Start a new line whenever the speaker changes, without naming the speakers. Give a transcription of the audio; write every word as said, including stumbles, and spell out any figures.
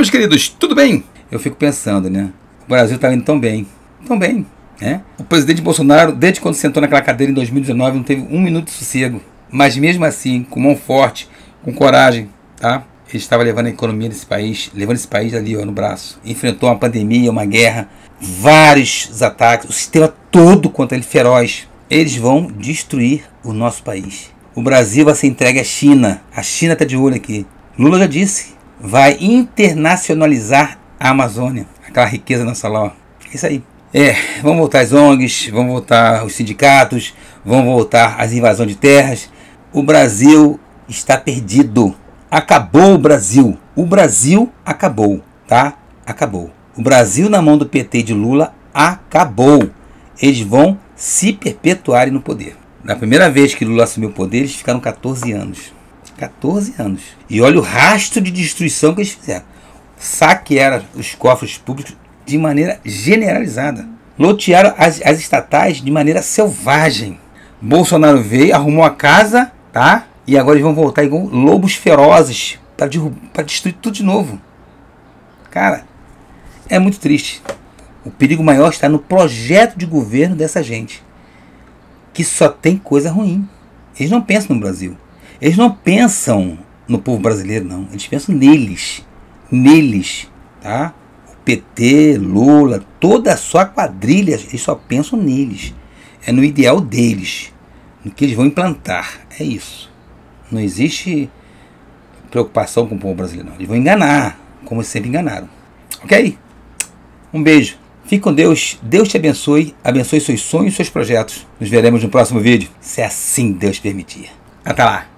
meus queridos, tudo bem? Eu fico pensando, né? O Brasil tá indo tão bem, tão bem, né? O presidente Bolsonaro, desde quando sentou naquela cadeira em dois mil e dezenove, não teve um minuto de sossego. Mas mesmo assim, com mão forte, com coragem, tá? Ele estava levando a economia desse país, levando esse país ali, ó, no braço. Enfrentou uma pandemia, uma guerra, vários ataques, o sistema todo contra ele feroz. Eles vão destruir o nosso país. O Brasil vai ser entregue à China. A China está de olho aqui. Lula já disse, vai internacionalizar a Amazônia. Aquela riqueza nossa lá, ó. É isso aí. É, vão voltar as O N Gs, vão voltar os sindicatos, vão voltar as invasões de terras. O Brasil está perdido. Acabou o Brasil. O Brasil acabou, tá? Acabou. O Brasil na mão do P T de Lula acabou. Eles vão se perpetuarem no poder. Na primeira vez que Lula assumiu o poder, eles ficaram quatorze anos. quatorze anos. E olha o rastro de destruição que eles fizeram. Saquearam os cofres públicos de maneira generalizada. Lotearam as, as estatais de maneira selvagem. Bolsonaro veio, arrumou a casa, tá? E agora eles vão voltar igual lobos ferozes para para destruir tudo de novo. Cara, é muito triste. O perigo maior está no projeto de governo dessa gente, que só tem coisa ruim. Eles não pensam no Brasil. Eles não pensam no povo brasileiro, não. Eles pensam neles. Neles, tá? O P T, Lula, toda a sua quadrilha, eles só pensam neles. É no ideal deles, no que eles vão implantar. É isso. Não existe preocupação com o povo brasileiro, não. Eles vão enganar, como sempre enganaram. Ok? Um beijo. Fique com Deus. Deus te abençoe. Abençoe seus sonhos e seus projetos. Nos veremos no próximo vídeo, se assim Deus permitir. Até lá.